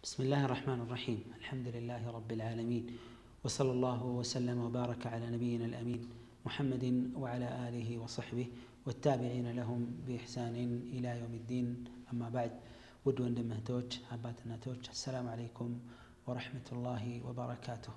بسم الله الرحمن الرحيم الحمد لله رب العالمين وصلى الله وسلم وبارك على نبينا الأمين محمد وعلى آله وصحبه والتابعين لهم بإحسان إلى يوم الدين أما بعد ودون دمهتوج أباتنا توج السلام عليكم ورحمة الله وبركاته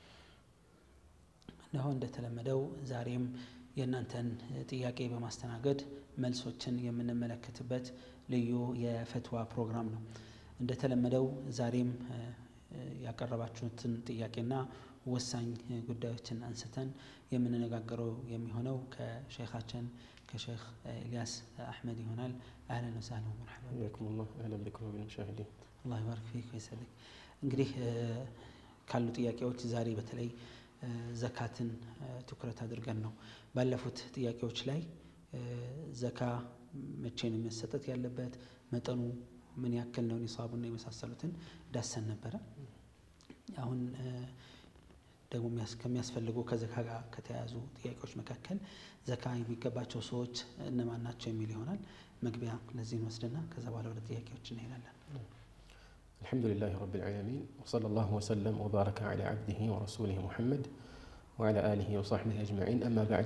እነሆ እንደተለመደው ዛሬም የእናንተን ጥያቄ በማስተናገድ መልሶችን የምንመለከትበት ልዩ የፈትዋ ፕሮግራም ነው። እንደተለመደው ዛሬም ያቀረባችሁትን ጥያቄና ወሳኝ ጉዳዮችን አንስተን የምንነጋገረው የሚሆነው ከሼኻችን ከሼኽ ኢልያስ አህመድ ይሆናል። አህለን ወሰህለን ወመርሐባ بكم الله اهلا بكم بالمشاهدين الله يبارك فيك ويسعدك። እንግዲህ ካሉ ጥያቄዎች ዛሬ በተለይ ዘካትን ትኩረት አድርገን ነው። ባለፉት ጥያቄዎች ላይ ዘካ መቼ ነው መሰጠት ያለበት፣ መጠኑ ምን ያክል ነው፣ ኒሳቡና የመሳሰሉትን ዳሰን ነበር። አሁን ደግሞ ከሚያስፈልጉ ከዘካ ጋር ከተያዙ ጥያቄዎች መካከል ዘካ የሚገባቸው ሰዎች እነማን ናቸው የሚል ይሆናል። መግቢያ ለዚህ ወስደና ከዛ በኋላ ወደ ጥያቄዎች እንሄዳለን። الحمد لله رب العالمين وصلى الله وسلم وبارك على عبده ورسوله محمد وعلى آله وصحبه أجمعين أما بعد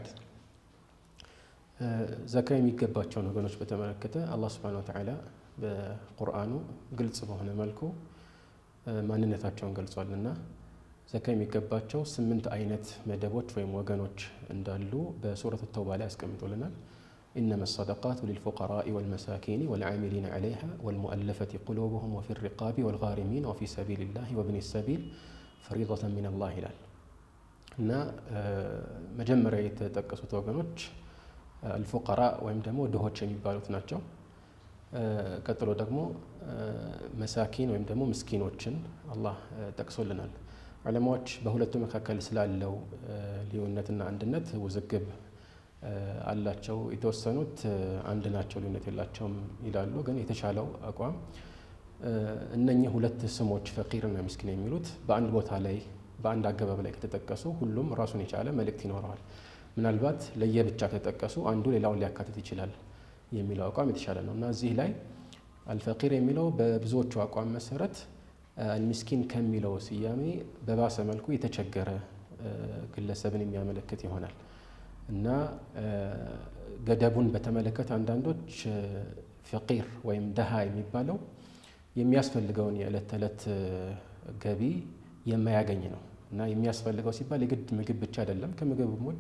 زكاة የሚገባቸው ነገሮች በተመለከተ አላህ Subhanahu Wa Ta'ala በቁርአኑ ግልጽ በሆነ መልኩ ማንነታቸውን ገልጿልና ዘካ የሚገባቸው 8 አይነት መደቦች ወይም ወገኖች እንዳሉ በሱረቱ ተውባ ላይ አስቀምጦልናል። إنما الصدقات للفقراء والمساكين والعاملين عليها والمؤلفة قلوبهم وفي الرقاب والغارمين وفي سبيل الله وابن السبيل فريضة من الله ይላል እና መጀመሪያ የተጠቀሱት ወገኖች الفقراء ወይም ደግሞ ድሆች የሚባሉት ናቸው። ቀጥሎ ደግሞ መሳኪን ወይም ደግሞ ምስኪኖችን አላህ ጠቅሶልናል። ዑለማዎች በሁለቱ መካከል ስላለው ልዩነትና አንድነት ውዝግብ አላቸው። የተወሰኑት አንድ ናቸው ልዩነት የላቸውም ይላሉ። ግን የተሻለው አቋም እነኚህ ሁለት ስሞች ፈቂርና ምስኪን የሚሉት በአንድ ቦታ ላይ በአንድ አገባብ ላይ ከተጠቀሱ ሁሉም ራሱን የቻለ መልእክት ይኖረዋል። ምናልባት ለየብቻ ከተጠቀሱ አንዱ ሌላውን ሊያካትት ይችላል የሚለው አቋም የተሻለ ነው እና እዚህ ላይ አልፈቂር የሚለው በብዙዎቹ አቋም መሰረት አልሚስኪን ከሚለው ስያሜ በባሰ መልኩ የተቸገረ ግለሰብን የሚያመለክት ይሆናል እና ገደቡን በተመለከተ አንዳንዶች ፈቂር ወይም ደሃ የሚባለው የሚያስፈልገውን የዕለት ተዕለት ገቢ የማያገኝ ነው እና የሚያስፈልገው ሲባል የግድ ምግብ ብቻ አይደለም። ከምግብም ውጭ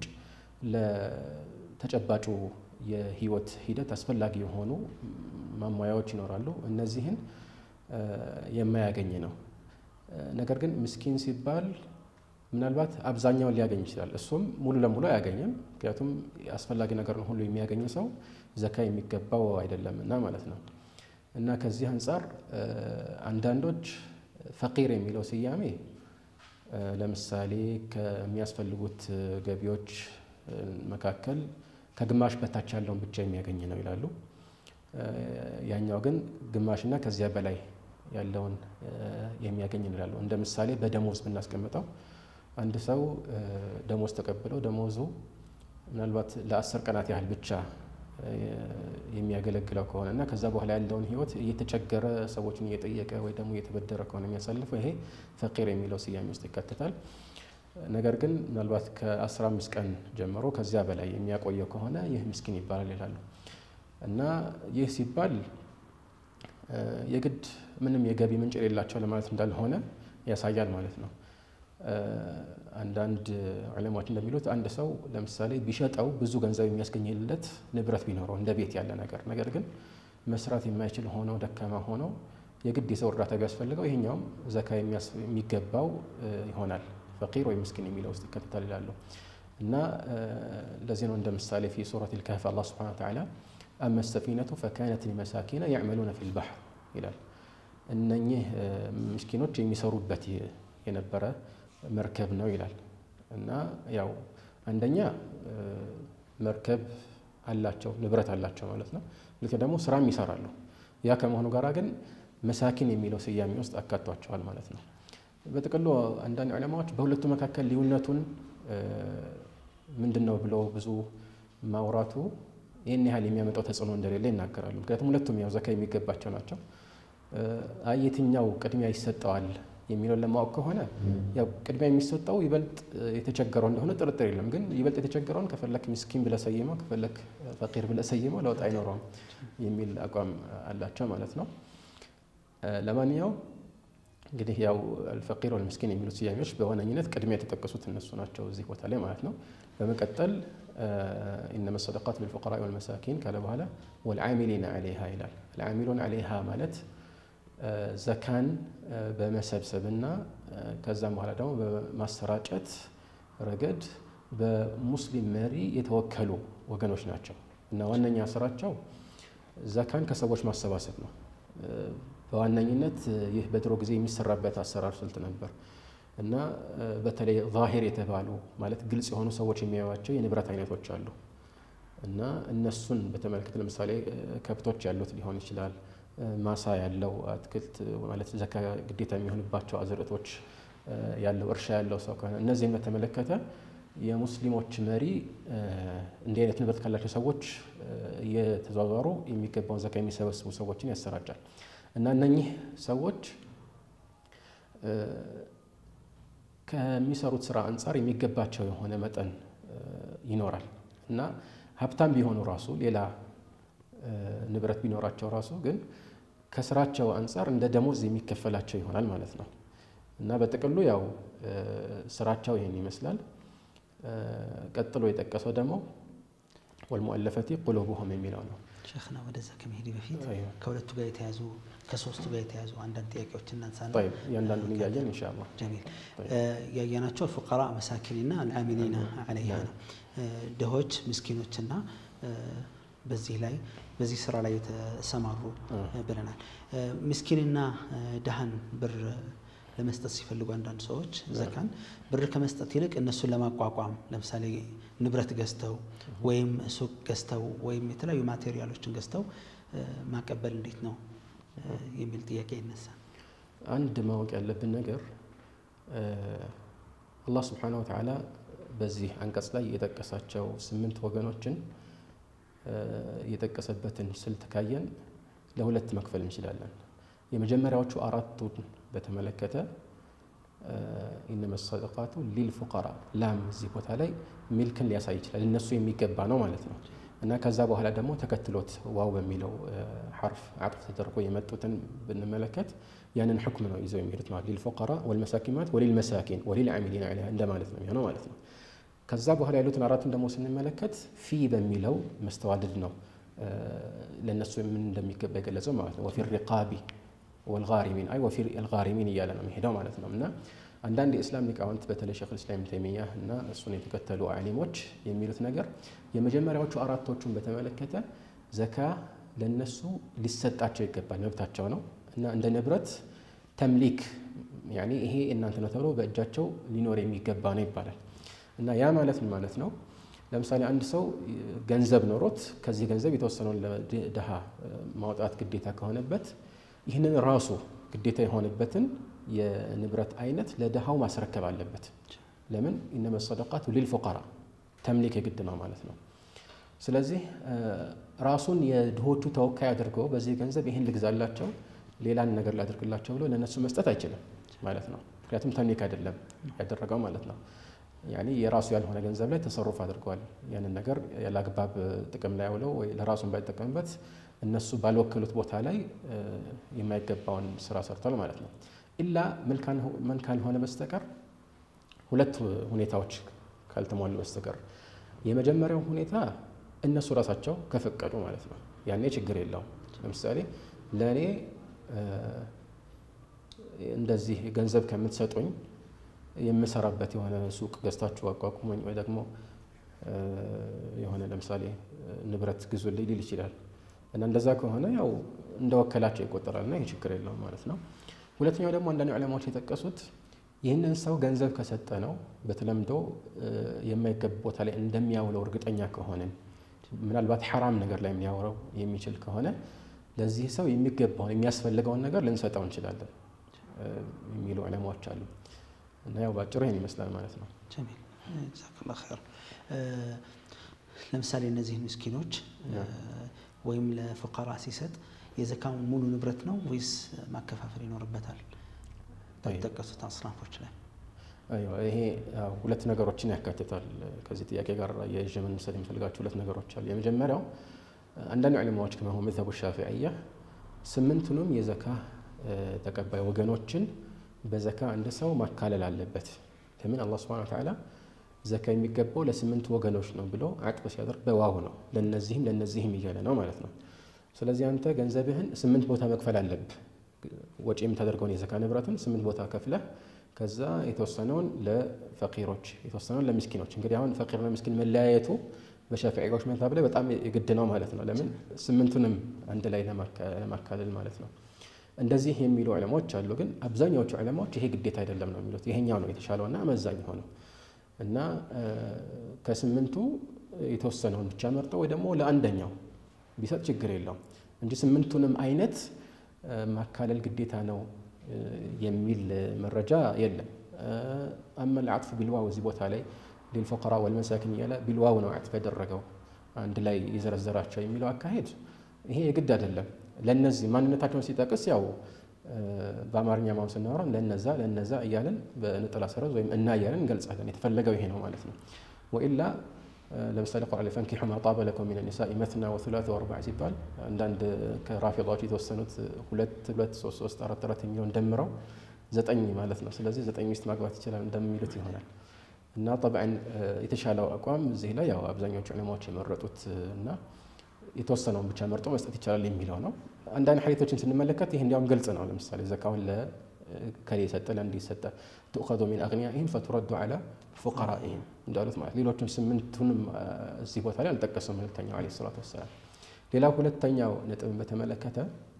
ለተጨባጩ የህይወት ሂደት አስፈላጊ የሆኑ ማሟያዎች ይኖራሉ። እነዚህን የማያገኝ ነው። ነገር ግን ምስኪን ሲባል ምናልባት አብዛኛውን ሊያገኝ ይችላል። እሱም ሙሉ ለሙሉ አያገኝም። ምክንያቱም አስፈላጊ ነገር ሁሉ የሚያገኝ ሰው ዘካ የሚገባው አይደለምና ማለት ነው። እና ከዚህ አንፃር አንዳንዶች ፈቂር የሚለው ስያሜ ለምሳሌ ከሚያስፈልጉት ገቢዎች መካከል ከግማሽ በታች ያለውን ብቻ የሚያገኝ ነው ይላሉ። ያኛው ግን ግማሽና ከዚያ በላይ ያለውን የሚያገኝ ነው ይላሉ። እንደ ምሳሌ በደሞዝ ብናስቀምጠው አንድ ሰው ደሞዝ ተቀብለው ደሞዙ ምናልባት ለ10 ቀናት ያህል ብቻ የሚያገለግለው ከሆነና ከዛ በኋላ ያለውን ህይወት እየተቸገረ ሰዎችን እየጠየቀ ወይ ደግሞ እየተበደረ ከሆነ የሚያሳልፈው ይሄ ፈቂር የሚለው ስያሜ ውስጥ ይካተታል። ነገር ግን ምናልባት ከ15 ቀን ጀምሮ ከዚያ በላይ የሚያቆየው ከሆነ ይህ ምስኪን ይባላል ይላሉ። እና ይህ ሲባል የግድ ምንም የገቢ ምንጭ የሌላቸው ለማለት እንዳልሆነ ያሳያል ማለት ነው። አንዳንድ ዑለማዎች እንደሚሉት አንድ ሰው ለምሳሌ ቢሸጠው ብዙ ገንዘብ የሚያስገኝለት ንብረት ቢኖረው እንደ ቤት ያለ ነገር ግን መስራት የማይችል ሆኖ ደካማ ሆኖ የግድ የሰው እርዳታ ቢያስፈልገው ይሄኛውም ዘካ የሚገባው ይሆናል። ፈቂር ወይ ምስኪን የሚለው ውስጥ ይካተታል ይላሉ። እና ለዚህ ነው እንደ ምሳሌ في سورة الكهف الله سبحانه وتعالى أما السفينة فكانت لمساكين يعملون في البحر ይላል። እነኚህ ምስኪኖች የሚሰሩበት የነበረ መርከብ ነው ይላል። እና ያው አንደኛ መርከብ አላቸው ንብረት አላቸው ማለት ነው። ለዚህ ደግሞ ስራም ይሰራሉ። ያ ከመሆኑ ጋር ግን መሳኪን የሚለው ስያሜ ውስጥ አካቷቸዋል ማለት ነው። በጥቅሉ አንዳንድ ዑለማዎች በሁለቱ መካከል ልዩነቱን ምንድነው ብለው ብዙ ማውራቱ ይሄን ያህል የሚያመጣው ተጽዕኖ እንደሌለ ይናገራሉ። ምክንያቱም ሁለቱም ያው ዘካ የሚገባቸው ናቸው። የትኛው ቅድሚያ ይሰጠዋል የሚለው ለማወቅ ከሆነ ያው ቅድሚያ የሚሰጠው ይበልጥ የተቸገረው እንደሆነ ጥርጥር የለም። ግን ይበልጥ የተቸገረውን ከፈለክ ምስኪን ብለህ ሰይመው ከፈለክ ፈቂር ብለህ ሰይመው ለውጥ አይኖረውም የሚል አቋም አላቸው ማለት ነው። ለማንኛውም እንግዲህ ያው አልፈቂር ወልምስኪን የሚሉት ስያሜዎች በዋነኝነት ቅድሚያ የተጠቀሱት እነሱ ናቸው እዚህ ቦታ ላይ ማለት ነው። በመቀጠል ኢነመ ሰደቃቱ ሊልፉቀራኢ ወልመሳኪን ካለ በኋላ ወልዓሚሊነ ዐለይሃ ይላል። አልዓሚሉን ዐለይሃ ማለት ዘካን በመሰብሰብና ከዛም በኋላ ደግሞ በማሰራጨት ረገድ በሙስሊም መሪ የተወከሉ ወገኖች ናቸው እና ዋነኛ ስራቸው ዘካን ከሰዎች ማሰባሰብ ነው። በዋነኝነት ይህ በድሮ ጊዜ የሚሰራበት አሰራር ስልት ነበር እና በተለይ ዛሂር የተባሉ ማለት ግልጽ የሆኑ ሰዎች የሚያዩዋቸው የንብረት አይነቶች አሉ እና እነሱን በተመለከተ ለምሳሌ ከብቶች ያሉት ሊሆን ይችላል፣ ማሳ ያለው አትክልት ማለት ዘካ ግዴታ የሚሆንባቸው አዝርዕቶች ያለው እርሻ ያለው ሰው ከሆነ እነዚህን በተመለከተ የሙስሊሞች መሪ እንዲህ አይነት ንብረት ካላቸው ሰዎች እየተዟዟሩ የሚገባውን ዘካ የሚሰበስቡ ሰዎችን ያሰራጫል እና እነኚህ ሰዎች ከሚሰሩት ስራ አንፃር የሚገባቸው የሆነ መጠን ይኖራል እና ሀብታም ቢሆኑ ራሱ ሌላ ንብረት ቢኖራቸው ራሱ ግን ከስራቸው አንፃር እንደ ደሞዝ የሚከፈላቸው ይሆናል ማለት ነው እና በጥቅሉ ያው ስራቸው ይሄን ይመስላል። ቀጥሎ የጠቀሰው ደግሞ ወልሙአለፈቲ ቁሉቡሁም የሚለው ነው። ሸይኽና ወደዛ ከመሄድ በፊት ከሁለቱ ጋር የተያዙ ከሶስቱ ጋር የተያዙ አንዳንድ ጥያቄዎች እናንሳና ያንዳንዱን እያየን ኢንሻአላህ ጀሚል ያየናቸው ፉቀራ መሳኪንና አልዓሚሊና ዐለይሃ ነው። ድሆች ምስኪኖችና በዚህ ላይ በዚህ ስራ ላይ የተሰማሩ ብለናል። ምስኪንና ድሃን ብር ለመስጠት ሲፈልጉ አንዳንድ ሰዎች ዘካን ብር ከመስጠት ይልቅ እነሱን ለማቋቋም ለምሳሌ ንብረት ገዝተው ወይም ሱቅ ገዝተው ወይም የተለያዩ ማቴሪያሎችን ገዝተው ማቀበል እንዴት ነው የሚል ጥያቄ ይነሳል። አንድ ማወቅ ያለብን ነገር አላህ ሱብሓነሁ ወተዓላ በዚህ አንቀጽ ላይ የጠቀሳቸው 8 ወገኖችን የጠቀሰበትን ስልት ካየን ለሁለት መክፈል እንችላለን። የመጀመሪያዎቹ አራቱን በተመለከተ ኢነመ ሰደቃቱ ሊልፉቀራ ላም እዚህ ቦታ ላይ ሚልክን ሊያሳይ ይችላል፣ እነሱ የሚገባ ነው ማለት ነው እና ከዛ በኋላ ደግሞ ተከትሎት ዋው በሚለው ሐርፍ አጥፍ ተደርጎ የመጡትን ብንመለከት ያንን ሕክም ነው ይዘው የሚሄዱት ማለት ሊልፉቀራ ወልመሳኪናት ወሊልመሳኪን ወሊልዓሚሊና ዐለይሃ እንደማለት ነው የሚሆነው ማለት ነው። ከዛ በኋላ ያሉትን አራቱን ደግሞ ስንመለከት ፊ በሚለው መስተዋድድ ነው ለነሱ ምን እንደሚገባ የገለጸው ማለት ነው። ወፊ ሪቃቢ ወልጋሪሚን አይ ወፊ አልጋሪሚን እያለ ነው የሚሄደው ማለት ነው እና አንዳንድ የእስላም ሊቃውንት በተለይ ሸይኹል ኢስላም ተይሚያ እና እሱን የተከተሉ ዓሊሞች የሚሉት ነገር የመጀመሪያዎቹ አራቶቹን በተመለከተ ዘካ ለነሱ ሊሰጣቸው ይገባል፣ መብታቸው ነው እና እንደ ንብረት ተምሊክ ያኒ ይሄ እናንተ ነው ተብሎ በእጃቸው ሊኖር የሚገባ ነው ይባላል እና ያ ማለት ምን ማለት ነው? ለምሳሌ አንድ ሰው ገንዘብ ኖሮት ከዚህ ገንዘብ የተወሰነውን ለድሃ ማውጣት ግዴታ ከሆነበት ይህንን ራሱ ግዴታ የሆነበትን የንብረት አይነት ለድሃው ማስረከብ አለበት። ለምን? ኢነመ ሰደቃቱ ሊልፉቀራ ተምሊክ የግድ ነው ማለት ነው። ስለዚህ ራሱን የድሆቹ ተወካይ አድርገው በዚህ ገንዘብ ይህን ልግዛላቸው ሌላን ነገር ላድርግላቸው ብሎ ለነሱ መስጠት አይችልም ማለት ነው። ምክንያቱም ተምሊክ አይደለም ያደረገው ማለት ነው። ያኒ የራሱ ያልሆነ ገንዘብ ላይ ተሰሩፍ አድርገዋል። ያንን ነገር ያላግባብ ጥቅም ላይ አውለው ወይ ለራሱን ባይጠቀምበት እነሱ ባልወከሉት ቦታ ላይ የማይገባውን ስራ ሰርቷል ማለት ነው። ኢላ ምን ካልሆነ በስተቀር ሁለት ሁኔታዎች ካልተሟሉ በስተቀር የመጀመሪያው ሁኔታ እነሱ ራሳቸው ከፈቀዱ ማለት ነው። ያኔ ችግር የለውም። ለምሳሌ ለኔ እንደዚህ ገንዘብ ከምትሰጡኝ የምሰራበት የሆነ ሱቅ ገዝታችሁ አቋቁመኝ ወይ ደግሞ የሆነ ለምሳሌ ንብረት ግዙልኝ ሊል ይችላል እና እንደዛ ከሆነ ያው እንደወከላቸው ይቆጠራልና ይሄ ችግር የለውም ማለት ነው። ሁለተኛው ደግሞ አንዳንድ ዑለማዎች የጠቀሱት ይህንን ሰው ገንዘብ ከሰጠ ነው በተለምዶ የማይገባ ቦታ ላይ እንደሚያውለው እርግጠኛ ከሆነን ምናልባት ሐራም ነገር ላይ የሚያወራው የሚችል ከሆነ ለዚህ ሰው የሚገባውን የሚያስፈልገውን ነገር ልንሰጠው እንችላለን የሚሉ ዑለማዎች አሉ እና ያው ባጭሩ ይሄን ይመስላል ማለት ነው። ጀሚል ጀዛከላሁ ኸይር። ለምሳሌ እነዚህ ምስኪኖች ወይም ለፉቀራ ሲሰጥ የዘካውን ሙሉ ንብረት ነው ወይስ ማከፋፈል ይኖርበታል? ተጠቀሱት አስራፎች ላይ ይሄ ሁለት ነገሮችን ያካትታል። ከዚህ ጥያቄ ጋር የጀመን መሰል የሚፈልጋቸው ሁለት ነገሮች አሉ። የመጀመሪያው አንዳንድ ዑለማዎች ከመሆኑ መዝሀቡ ሻፊዒያ ስምንቱንም የዘካ ተቀባይ ወገኖችን በዘካ አንድ ሰው ማካለል አለበት። ለምን አላህ Subhanahu Wa Ta'ala ዘካ የሚገባው ለስምንቱ ወገኖች ነው ብሎ አጥፍ ሲያደርግ በዋው ነው ለነዚህም እያለ ነው ማለት ነው። ስለዚህ አንተ ገንዘብህን 8 ቦታ መክፈል አለብህ። ወጪ የምታደርገውን የዘካ ንብረትን 8 ቦታ ከፍለህ ከዛ የተወሰነውን ለፈቂሮች የተወሰነውን ለምስኪኖች። እንግዲህ አሁን ፈቂርና ምስኪን መለያየቱ በሻፊዒዎች መዝሀብ ላይ በጣም የግድ ነው ማለት ነው። ለምን ስምንቱንም አንድ ላይ ለማካለል ማለት ነው። እንደዚህ የሚሉ ዑለማዎች አሉ። ግን አብዛኛዎቹ ዑለማዎች ይሄ ግዴታ አይደለም ነው የሚሉት። ይሄኛው ነው የተሻለውና አመዛኝ ሆነው እና ከስምንቱ የተወሰነውን ብቻ መርጠው ወይ ደግሞ ለአንደኛው ቢሰጥ ችግር የለውም እንጂ ስምንቱንም አይነት ማካለል ግዴታ ነው የሚል መረጃ የለም። አማ العطف بالواو እዚህ ቦታ ላይ للفقراء والمساكين ያለ بالواو ነው አጥፍ ያደረገው አንድ ላይ ይዘረዘራቸው የሚለው አካሄድ ይሄ የግድ አይደለም። ለነዚህ ማንነታቸውን ሲጠቅስ ያው በአማርኛ ማውስ እናወራ ለነዛ እያለን በነጠላ ሰረዝ ወይም እና እያለን እንገልጻለን። የተፈለገው ይሄ ነው ማለት ነው። ወኢላ ለምሳሌ ቁርአን ላይ ፈንኪሑ ማ ጣበ ለኩም ሚነ ኒሳኢ መስና ወሱላተ ወሩባዕ ሲባል አንዳንድ ከራፊዳዎች የተወሰኑት 2 3 3 4 4 የሚለውን ደምረው 9 ማለት ነው። ስለዚህ 9 ሚስት ማግባት ይችላል እንደሚሉት ይሆናል። እና طبعا የተሻለው አቋም እዚህ ላይ ያው አብዛኞቹ ዑለማዎች የመረጡት እና የተወሰነውን ብቻ መርጦ መስጠት ይችላል የሚለው ነው። አንዳንድ ሐዲሶችን ስንመለከት ይሄ እንዲያውም ግልጽ ነው። ለምሳሌ ዘካውን ለከሌ ሰጠ ለእንዲህ ሰጠ تؤخذ من أغنيائهم فترد على فقرائهم እንዳሉት ማለት ሌሎችም ስምንቱንም እዚህ ቦታ ላይ አልጠቀሱም መልእክተኛው አለይሂ ሰላቱ ወሰላም። ሌላው ሁለተኛው ነጥብ በተመለከተ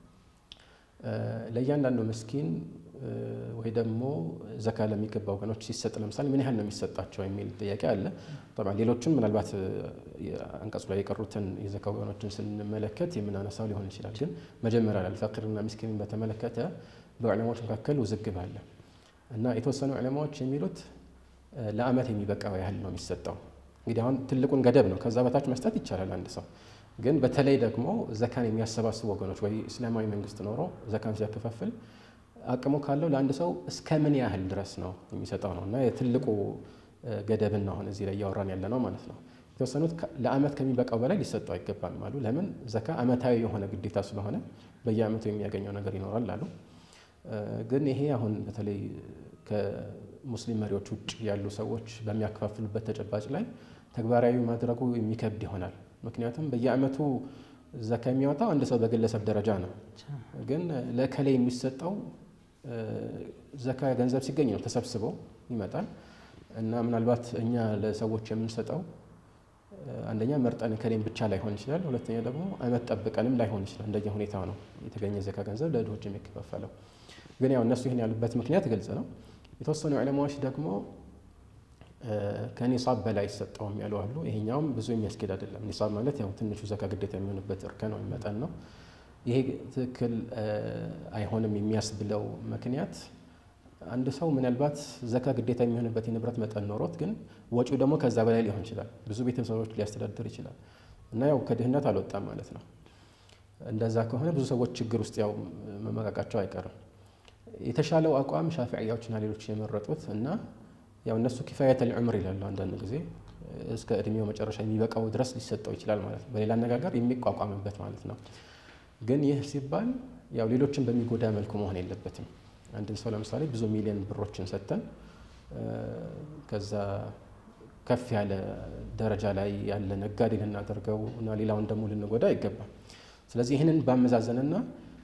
ለእያንዳንዱ ምስኪን ወይ ደግሞ ዘካ ለሚገባ ወገኖች ሲሰጥ ለምሳሌ ምን ያህል ነው የሚሰጣቸው የሚል ጥያቄ አለ። طبعا ሌሎችን ምናልባት አንቀጹ ላይ የቀሩትን የዘካ ወገኖችን ስንመለከት የምናነሳው ሊሆን ይችላል። ግን መጀመሪያ ላይ ፈቂርና ምስኪንን በተመለከተ በዑለማዎች መካከል ውዝግብ አለ እና የተወሰኑ ዑለማዎች የሚሉት ለአመት የሚበቃው ያህል ነው የሚሰጠው። እንግዲህ አሁን ትልቁን ገደብ ነው ከዛ በታች መስጠት ይቻላል አንድ ሰው። ግን በተለይ ደግሞ ዘካን የሚያሰባስቡ ወገኖች ወይ እስላማዊ መንግስት ኖሮ ዘካን ሲያከፋፍል አቅሙ ካለው ለአንድ ሰው እስከ ምን ያህል ድረስ ነው የሚሰጠው ነው እና የትልቁ ገደብን ነው አሁን እዚህ ላይ ያወራን ያለ ነው ማለት ነው። የተወሰኑት ለአመት ከሚበቃው በላይ ሊሰጠው አይገባም አሉ። ለምን ዘካ አመታዊ የሆነ ግዴታ ስለሆነ በየአመቱ የሚያገኘው ነገር ይኖራል አሉ። ግን ይሄ አሁን በተለይ ከሙስሊም መሪዎች ውጭ ያሉ ሰዎች በሚያከፋፍሉበት ተጨባጭ ላይ ተግባራዊ ማድረጉ የሚከብድ ይሆናል። ምክንያቱም በየአመቱ ዘካ የሚያወጣው አንድ ሰው በግለሰብ ደረጃ ነው። ግን ለከሌ የሚሰጠው ዘካ ገንዘብ ሲገኝ ነው ተሰብስቦ ይመጣል እና ምናልባት እኛ ለሰዎች የምንሰጠው አንደኛ መርጠን ከሌን ብቻ ላይሆን ይችላል። ሁለተኛ ደግሞ አመት ጠብቀንም ላይሆን ይችላል። እንደየ ሁኔታው ነው የተገኘ ዘካ ገንዘብ ለድሆች የሚከፋፈለው። ግን ያው እነሱ ይሄን ያሉበት ምክንያት ግልጽ ነው። የተወሰኑ ዑለማዎች ደግሞ ከኒሳብ በላይ ይሰጠው ያሉ አሉ። ይሄኛውም ብዙ የሚያስኬድ አይደለም። ኒሳብ ማለት ያው ትንሹ ዘካ ግዴታ የሚሆንበት እርከን ነው መጠን ነው። ይሄ ትክክል አይሆንም የሚያስብለው ምክንያት አንድ ሰው ምናልባት ዘካ ግዴታ የሚሆንበት የንብረት መጠን ኖሮት ግን ወጪው ደግሞ ከዛ በላይ ሊሆን ይችላል። ብዙ ቤተሰቦች ሊያስተዳድር ይችላል እና ያው ከድህነት አልወጣም ማለት ነው። እንደዛ ከሆነ ብዙ ሰዎች ችግር ውስጥ ያው መመቃቃቸው አይቀርም። የተሻለው አቋም ሻፊዒያዎችና ሌሎች የመረጡት እና ያው እነሱ ኪፋየተል ዑምር ይላሉ አንዳንድ ጊዜ እስከ እድሜው መጨረሻ የሚበቃው ድረስ ሊሰጠው ይችላል ማለት ነው። በሌላ አነጋገር የሚቋቋምበት ማለት ነው። ግን ይህ ሲባል ያው ሌሎችን በሚጎዳ መልኩ መሆን የለበትም። አንድን ሰው ለምሳሌ ብዙ ሚሊዮን ብሮችን ሰጥተን ከዛ ከፍ ያለ ደረጃ ላይ ያለ ነጋዴ ልናደርገው እና ሌላውን ደግሞ ልንጎዳ አይገባም። ስለዚህ ይህንን ባመዛዘንና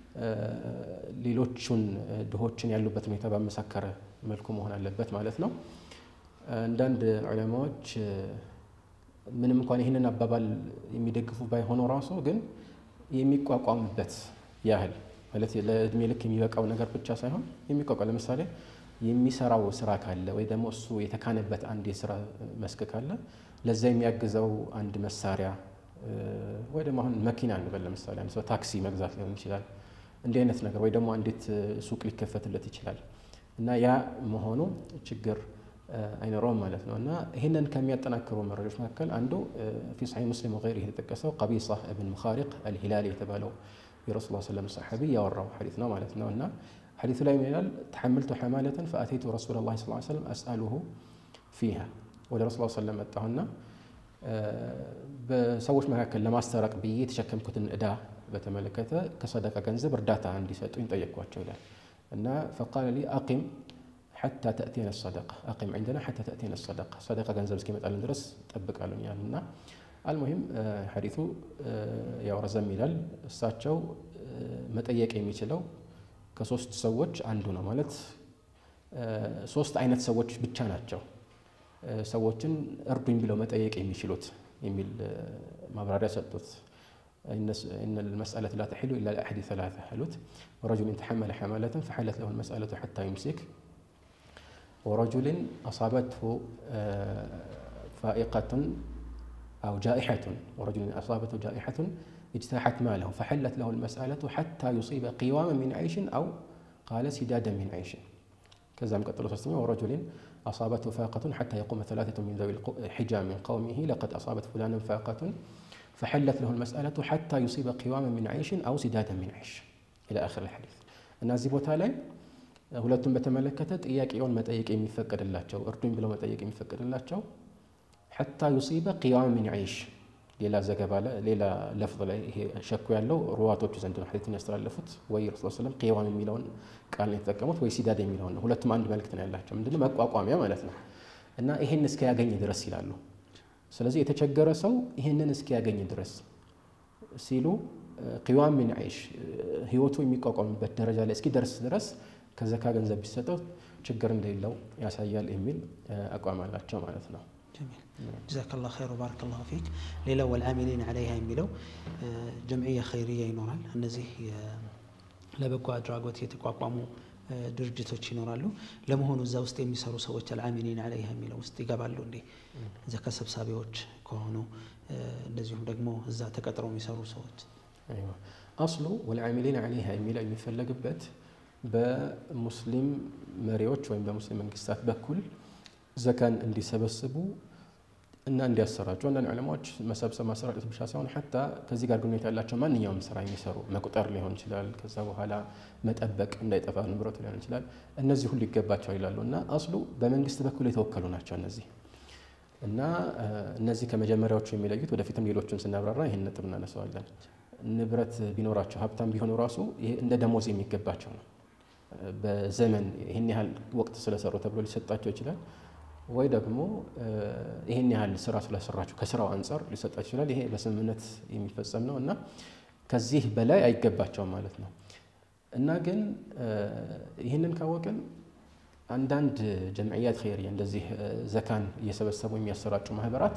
ሌሎቹን ድሆችን ያሉበት ሁኔታ ባመሳከረ መልኩ መሆን አለበት ማለት ነው። አንዳንድ ዑለማዎች ምንም እንኳን ይህንን አባባል የሚደግፉ ባይሆኑ ራሱ ግን የሚቋቋምበት ያህል ማለት ለእድሜ ልክ የሚበቃው ነገር ብቻ ሳይሆን የሚቋቋም ለምሳሌ የሚሰራው ስራ ካለ ወይ ደግሞ እሱ የተካነበት አንድ የስራ መስክ ካለ ለዛ የሚያግዘው አንድ መሳሪያ ወይ ደግሞ አሁን መኪና እንበል ለምሳሌ አንድ ሰው ታክሲ መግዛት ሊሆን ይችላል። እንዲህ አይነት ነገር ወይ ደግሞ አንዲት ሱቅ ሊከፈትለት ይችላል እና ያ መሆኑ ችግር አይኖረውም ማለት ነው። እና ይሄንን ከሚያጠናክሩ መረጃዎች መካከል አንዱ في صحيح مسلم وغيره የተጠቀሰው ቀቢሳ ኢብኑ ሙኻሪቅ አልሂላሊ የተባለው የረሱል ሰለም ሰሐቢ ያወራው ሐዲስ ነው ማለት ነው። እና ሐዲሱ ላይ ይላል ተሐመልቱ ሐማለተን ፈአተይቱ ረሱለላህ ሰለላሁ ዐለይሂ ወሰለም አስአሉሁ ፊሃ ወደ ረሱል ሰለም መጣሁና በሰዎች መካከል ለማስታረቅ ብዬ የተሸከምኩትን ዕዳ በተመለከተ ከሰደቃ ገንዘብ እርዳታ እንዲሰጡኝ ጠየቅኳቸው ይላል እና ፈቃለ ሊ አቂም ሐታ ተእቲና ሰደቃ አቂም ዐንደና ሐታ ተእቲና ሰደቃ ሰደቃ ገንዘብ እስኪመጣልን ድረስ ጠብቃለሁ ያሉና አልሙሂም ሐዲሱ ያው ረዘም ይላል። እሳቸው መጠየቅ የሚችለው ከሶስት ሰዎች አንዱ ነው ማለት ሶስት አይነት ሰዎች ብቻ ናቸው ሰዎችን እርዱኝ ብለው መጠየቅ የሚችሉት የሚል ማብራሪያ ሰጡት። إن المسألة لا تحل إلا لأحد ثلاثة حلوت ورجل تحمل حمالة فحلت له المسألة حتى يمسك ورجل أصابته فائقة أو جائحة ورجل أصابته جائحة اجتاحت ماله فحلت له المسألة حتى يصيب قواما من عيش أو قال سدادا من عيش كذا مقتل صلى ورجل أصابته فاقة حتى يقوم ثلاثة من ذوي الحجى من قومه لقد أصابت فلانا فاقة فحلت له المسألة حتى يصيب قواما من عيش أو سدادا من عيش إلى آخر الحديث الناس بوتالي ሁለቱም በተመለከተ ጥያቄውን መጠየቅ የሚፈቀድላቸው እርዱኝ ብለው መጠየቅ የሚፈቀድላቸው حتى يصيب قوام من عيش ሌላ ዘገባ ላይ ሌላ ለፍዝ ላይ ይሄ ሸኩ ያለው ሩዋቶቹ ዘንድ ነው ሐዲስን ያስተላለፉት ወይ ረሱላህ ሰለላሁ ዐለይሂ ወሰለም ቂዋም የሚለውን ቃል ነው የተጠቀሙት ወይ ሲዳድ የሚለውን ነው። ሁለቱም አንድ መልእክት ነው ያላቸው ምንድነው መቋቋሚያ ማለት ነው እና ይሄን እስኪያገኝ ድረስ ይላሉ። ስለዚህ የተቸገረ ሰው ይሄንን እስኪያገኝ ድረስ ሲሉ ቂዋም من عيش ህይወቱ የሚቋቋምበት ደረጃ ላይ እስኪደርስ ድረስ ከዘካ ገንዘብ ቢሰጠው ችግር እንደሌለው ያሳያል የሚል አቋም አላቸው ማለት ነው። جزاك الله خير وبارك الله فيك ሌላው والعاملين عليها የሚለው ጀምዕያ ኸይሪያ ይኖራል። እነዚህ ለበጎ አድራጎት የተቋቋሙ ድርጅቶች ይኖራሉ። ለመሆኑ እዛ ውስጥ የሚሰሩ ሰዎች العاملين عليها የሚለው ውስጥ ይገባሉ እንዴ? ዘካ ሰብሳቢዎች ከሆኑ እንደዚሁም ደግሞ እዛ ተቀጥረው የሚሰሩ ሰዎች አይዋ አስሉ والعاملين عليها የሚለው የሚፈለግበት በሙስሊም መሪዎች ወይም በሙስሊም መንግስታት በኩል ዘካን እንዲሰበስቡ እና እንዲያሰራጩ አንዳንድ ዑለማዎች መሰብሰብ ማሰራጨት ብቻ ሳይሆን ሐታ ከዚህ ጋር ግንኙነት ያላቸው ማንኛውም ስራ የሚሰሩ መቁጠር ሊሆን ይችላል ከዛ በኋላ መጠበቅ እንዳይጠፋ ንብረቱ ሊሆን ይችላል እነዚህ ሁሉ ይገባቸው ይላሉ እና አስሉ በመንግስት በኩል የተወከሉ ናቸው እነዚህ እና እነዚህ ከመጀመሪያዎቹ የሚለዩት ወደፊትም ሌሎቹን ስናብራራ ይሄን ነጥብ እናነሳዋለን። ንብረት ቢኖራቸው ሀብታም ቢሆኑ ራሱ ይሄ እንደ ደሞዝ የሚገባቸው ነው። በዘመን ይሄን ያህል ወቅት ስለሰሩ ተብሎ ሊሰጣቸው ይችላል ወይ ደግሞ ይሄን ያህል ስራ ስለሰራቸው ከስራው አንፃር ሊሰጣቸው ይችላል። ይሄ በስምምነት የሚፈጸም ነው እና ከዚህ በላይ አይገባቸውም ማለት ነው። እና ግን ይሄንን ካወቅን አንዳንድ ጀምዕያት ኸይሪያ እንደዚህ ዘካን እየሰበሰቡ የሚያሰራጩ ማህበራት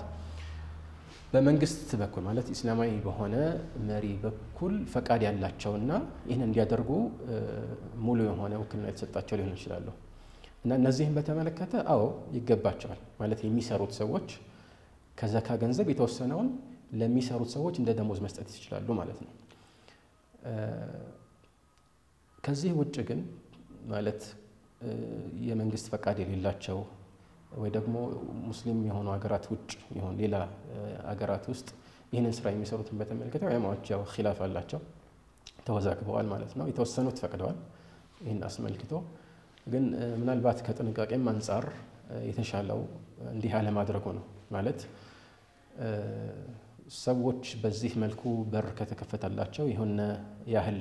በመንግስት በኩል ማለት እስላማዊ በሆነ መሪ በኩል ፈቃድ ያላቸውና ይሄን እንዲያደርጉ ሙሉ የሆነ ውክልና የተሰጣቸው ሊሆን ይችላል እና እነዚህን በተመለከተ አዎ ይገባቸዋል ማለት የሚሰሩት ሰዎች ከዘካ ገንዘብ የተወሰነውን ለሚሰሩት ሰዎች እንደ ደሞዝ መስጠት ይችላሉ ማለት ነው። ከዚህ ውጭ ግን ማለት የመንግስት ፈቃድ የሌላቸው ወይ ደግሞ ሙስሊም የሆኑ ሀገራት ውጭ ይሁን ሌላ ሀገራት ውስጥ ይህንን ስራ የሚሰሩትን በተመለከተ ዑለማዎች ያው ኺላፍ አላቸው ተወዛግበዋል ማለት ነው። የተወሰኑት ፈቅደዋል ይህን አስመልክቶ ግን ምናልባት ከጥንቃቄም አንፃር የተሻለው እንዲህ አለማድረጉ ነው ማለት ሰዎች በዚህ መልኩ በር ከተከፈተላቸው የሆነ ያህል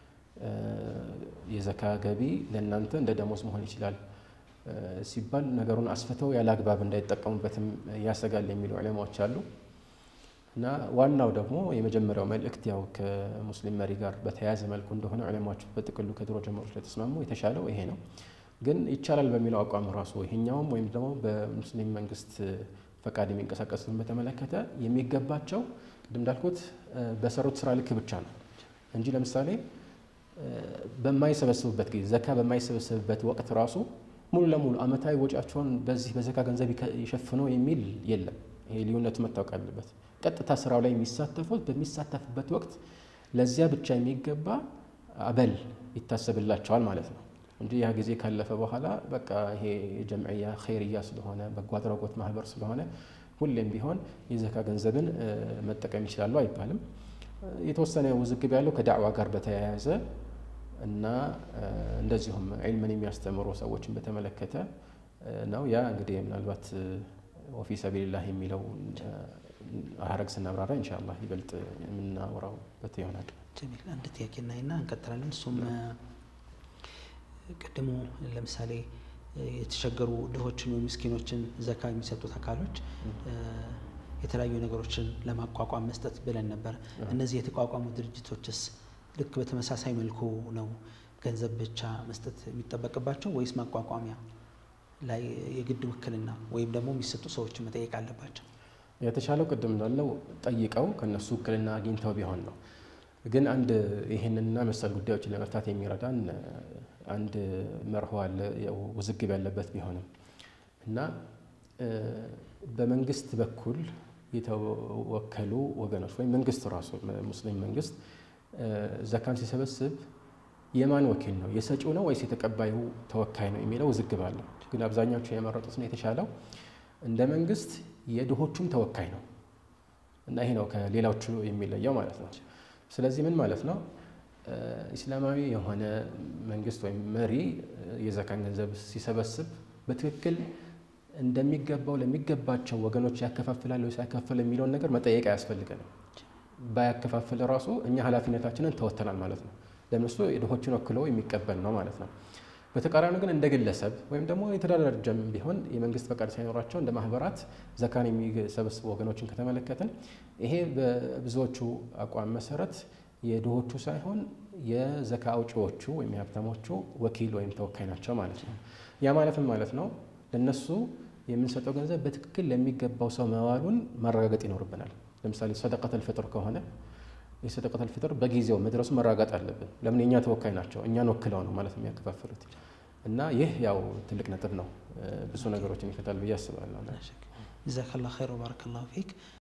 የዘካ ገቢ ለእናንተ እንደ ደሞዝ መሆን ይችላል ሲባል ነገሩን አስፈተው ያለ አግባብ እንዳይጠቀሙበትም ያሰጋል የሚሉ ዑለማዎች አሉ እና ዋናው ደግሞ የመጀመሪያው መልእክት ያው ከሙስሊም መሪ ጋር በተያያዘ መልኩ እንደሆነ ዑለማዎች በጥቅሉ ከድሮ ጀምሮ ስለተስማሙ የተሻለው ይሄ ነው። ግን ይቻላል በሚለው አቋም ራሱ ይሄኛውም ወይም ደግሞ በሙስሊም መንግስት ፈቃድ የሚንቀሳቀሱትን በተመለከተ የሚገባቸው ቅድም እንዳልኩት በሰሩት ስራ ልክ ብቻ ነው እንጂ ለምሳሌ በማይሰበስቡበት ጊዜ ዘካ በማይሰበስብበት ወቅት ራሱ ሙሉ ለሙሉ አመታዊ ወጪያቸውን በዚህ በዘካ ገንዘብ ይሸፍኑ የሚል የለም። ይሄ ልዩነቱ መታወቅ አለበት። ቀጥታ ስራው ላይ የሚሳተፉት በሚሳተፍበት ወቅት ለዚያ ብቻ የሚገባ አበል ይታሰብላቸዋል ማለት ነው እንጂ ያ ጊዜ ካለፈ በኋላ በቃ ይሄ ጀምዕያ ኸይሪያ ስለሆነ በጎ አድራጎት ማህበር ስለሆነ ሁሌም ቢሆን የዘካ ገንዘብን መጠቀም ይችላሉ አይባልም። የተወሰነ ውዝግብ ያለው ከዳዕዋ ጋር በተያያዘ እና እንደዚሁም ዒልምን የሚያስተምሩ ሰዎችን በተመለከተ ነው። ያ እንግዲህ ምናልባት ወፊ ሰቢልላህ የሚለው ሀረግ ስናብራራ ኢንሻአላህ ይበልጥ የምናወራበት ይሆናል። ጀሚል አንድ ጥያቄ እናይና እንቀጥላለን። እሱም ቅድሙ ለምሳሌ የተቸገሩ ድሆችን ወይ ምስኪኖችን ዘካ የሚሰጡት አካሎች የተለያዩ ነገሮችን ለማቋቋም መስጠት ብለን ነበር። እነዚህ የተቋቋሙ ድርጅቶችስ ልክ በተመሳሳይ መልኩ ነው ገንዘብ ብቻ መስጠት የሚጠበቅባቸው ወይስ ማቋቋሚያ ላይ የግድ ውክልና ወይም ደግሞ የሚሰጡ ሰዎችን መጠየቅ አለባቸው? የተሻለው ቅድም እንዳለው ጠይቀው ከነሱ ውክልና አግኝተው ቢሆን ነው። ግን አንድ ይሄንንና መሰል ጉዳዮችን ለመፍታት የሚረዳን አንድ መርሆ አለ፣ ውዝግብ ያለበት ቢሆንም እና በመንግስት በኩል የተወከሉ ወገኖች ወይም መንግስት ራሱ ሙስሊም መንግስት ዘካን ሲሰበስብ የማን ወኪል ነው? የሰጪው ነው ወይስ የተቀባዩ ተወካይ ነው የሚለው ውዝግብ አለ። ግን አብዛኛዎቹ የመረጡት ነው የተሻለው እንደ መንግስት የድሆቹም ተወካይ ነው እና ይሄ ነው ከሌላዎቹ የሚለየው ማለት ነው። ስለዚህ ምን ማለት ነው? ኢስላማዊ የሆነ መንግስት ወይም መሪ የዘካን ገንዘብ ሲሰበስብ በትክክል እንደሚገባው ለሚገባቸው ወገኖች ያከፋፍላል ወይስ ያከፋፍል የሚለውን ነገር መጠየቅ አያስፈልገንም። ባያከፋፍል ራሱ እኛ ኃላፊነታችንን ተወጥተናል ማለት ነው። ለምሳሌ የድሆችን ወክሎ የሚቀበል ነው ማለት ነው። በተቃራኒው ግን እንደ ግለሰብ ወይም ደግሞ የተደራጀም ቢሆን የመንግስት ፈቃድ ሳይኖራቸው እንደ ማህበራት ዘካን የሚሰበስቡ ወገኖችን ከተመለከትን ይሄ በብዙዎቹ አቋም መሰረት የድሆቹ ሳይሆን የዘካ አውጪዎቹ ወይም የሀብታሞቹ ወኪል ወይም ተወካይ ናቸው ማለት ነው። ያ ማለትም ማለት ነው ለነሱ የምንሰጠው ገንዘብ በትክክል ለሚገባው ሰው መዋሉን ማረጋገጥ ይኖርብናል። ለምሳሌ ሰደቀተል ፍጥር ከሆነ የሰደቀተል ፍጥር በጊዜው መድረሱ መረጋገጥ አለብን። ለምን የኛ ተወካይ ናቸው፣ እኛን ወክለው ነው ማለት የሚያከፋፍሉት። እና ይህ ያው ትልቅ ነጥብ ነው፣ ብዙ ነገሮችን ይፈታል ብዬ አስባለሁ። ጀዛከላሁ ኸይር ወባረከላሁ ፊክ።